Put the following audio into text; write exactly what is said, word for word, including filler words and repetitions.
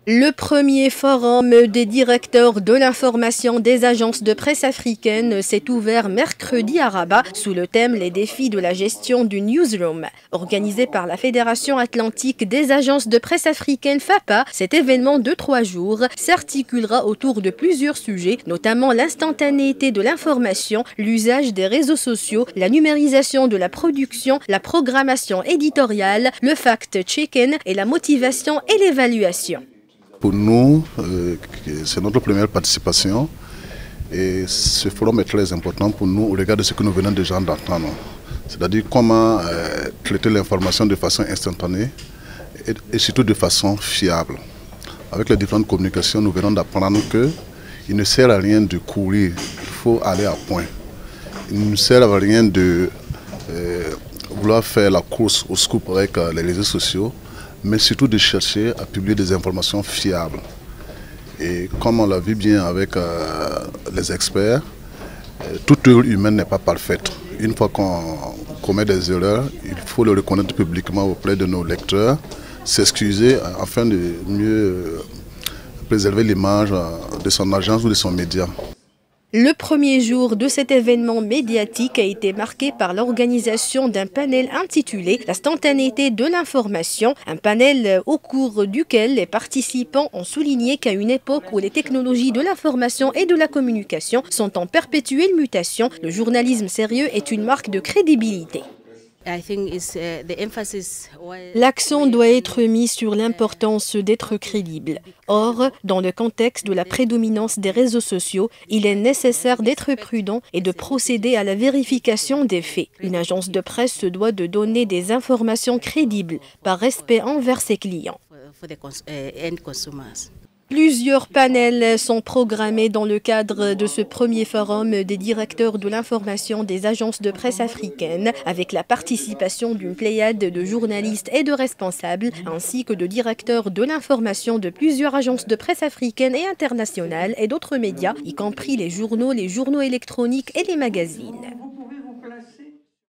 Le premier forum des directeurs de l'information des agences de presse africaines s'est ouvert mercredi à Rabat sous le thème « Les défis de la gestion du newsroom ». Organisé par la Fédération atlantique des agences de presse africaines FAPA, cet événement de trois jours s'articulera autour de plusieurs sujets, notamment l'instantanéité de l'information, l'usage des réseaux sociaux, la numérisation de la production, la programmation éditoriale, le fact-checking et la motivation et l'évaluation. Pour nous, euh, c'est notre première participation et ce forum est très important pour nous au regard de ce que nous venons déjà d'entendre. C'est-à-dire comment euh, traiter l'information de façon instantanée et, et surtout de façon fiable. Avec les différentes communications, nous venons d'apprendre qu'il ne sert à rien de courir, il faut aller à point. Il ne sert à rien de euh, vouloir faire la course au scoop avec euh, les réseaux sociaux, mais surtout de chercher à publier des informations fiables. Et comme on l'a vu bien avec euh, les experts, euh, toute œuvre humaine n'est pas parfaite. Une fois qu'on commet des erreurs, il faut le reconnaître publiquement auprès de nos lecteurs, s'excuser afin de mieux préserver l'image de son agence ou de son média. Le premier jour de cet événement médiatique a été marqué par l'organisation d'un panel intitulé « L'instantanéité de l'information », un panel au cours duquel les participants ont souligné qu'à une époque où les technologies de l'information et de la communication sont en perpétuelle mutation, le journalisme sérieux est une marque de crédibilité. L'accent doit être mis sur l'importance d'être crédible. Or, dans le contexte de la prédominance des réseaux sociaux, il est nécessaire d'être prudent et de procéder à la vérification des faits. Une agence de presse se doit de donner des informations crédibles par respect envers ses clients. Plusieurs panels sont programmés dans le cadre de ce premier forum des directeurs de l'information des agences de presse africaines, avec la participation d'une pléiade de journalistes et de responsables, ainsi que de directeurs de l'information de plusieurs agences de presse africaines et internationales et d'autres médias, y compris les journaux, les journaux électroniques et les magazines.